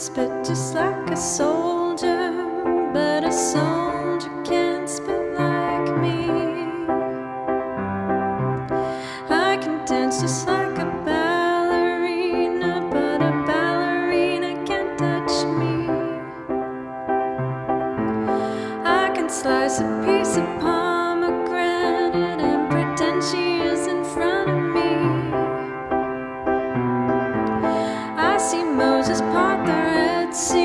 spit just like a soldier, but a soldier can't spit like me. I can dance just like a ballerina, but a ballerina can't touch me. I can slice a piece of pomegranate and pretend she is in front of me. I see Moses part the Red Sea.